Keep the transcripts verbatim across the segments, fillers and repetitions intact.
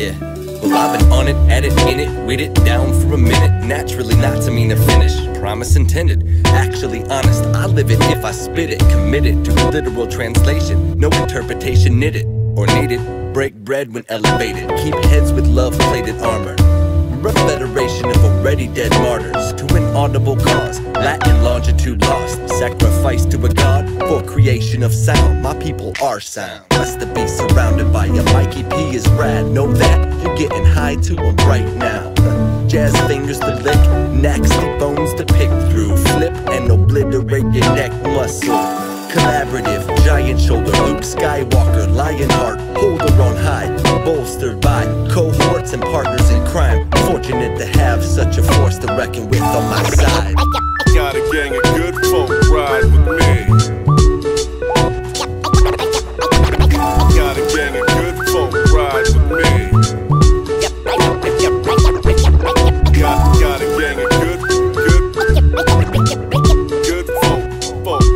Yeah, well I've been on it, at it, in it, with it, down for a minute. Naturally not to mean to finish, promise intended. Actually honest, I live it if I spit it. Committed to a literal translation, no interpretation knitted or needed. Break bread when elevated, keep heads with love-plated armor. We're a federation of already dead martyrs to an audible cause. Latin longitude lost, sacrifice to a god for creation of sound. My people are sound, blessed to be surrounded by a Mikey P Is Rad. Know that you're getting high to them right now. Jazz fingers to lick, naksty bones to pick through, flip and obliterate your neck muscle. Collaborative, giant shoulder, Luke Skywalker, Lionheart, holder on high, bolstered by cohorts and partners in crime. Fortunate to have such a force to reckon with on my side. Got a gang of good folk ride with me. Got a gang of good folk ride with me. Got, got a gang of good, good, good folk, folk.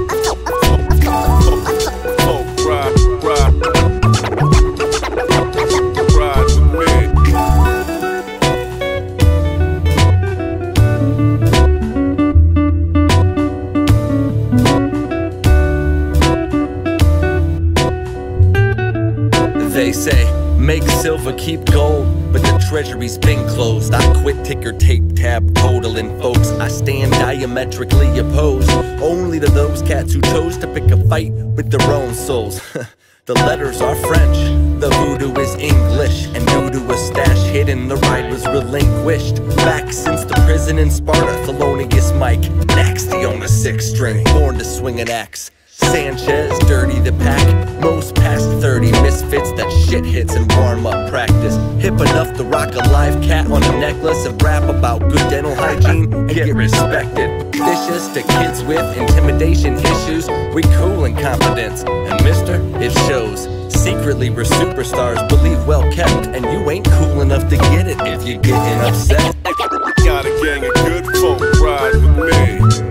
They say, make silver, keep gold, but the treasury's been closed. I quit ticker tape tab totaling folks. I stand diametrically opposed only to those cats who chose to pick a fight with their own souls. The letters are French, the voodoo is English, and due to a stash hidden, the ride was relinquished. Back since the prison in Sparta, Thelonious Mike, Naksty on the sixth string, born to swing an axe. Sanchez, dirty the pack, most past thirty misfits that shit hits and warm-up practice. Hip enough to rock a live cat on a necklace and rap about good dental hygiene and get respected. Vicious to kids with intimidation issues, we cool in confidence, and mister, it shows. Secretly we're superstars, believe well kept, and you ain't cool enough to get it if you're getting upset. Got a gang of good folk ride with me.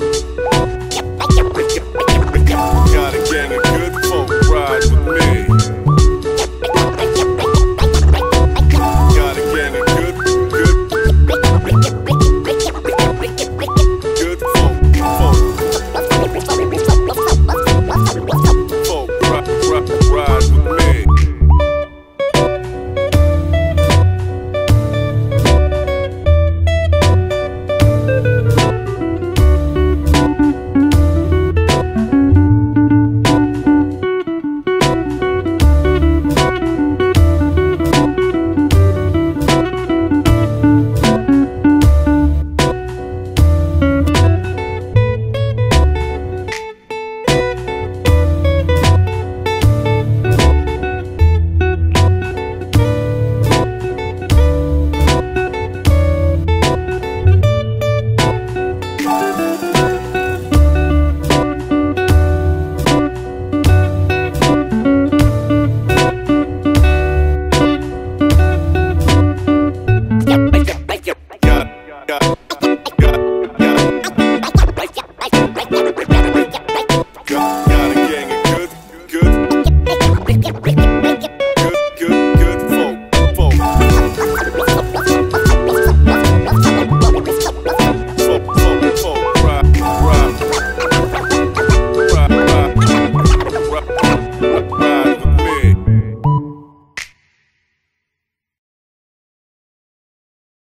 Got a gang of good folk ride with me. Got a gang of good, good, good folk, folk, folk, ride, ride, ride with me.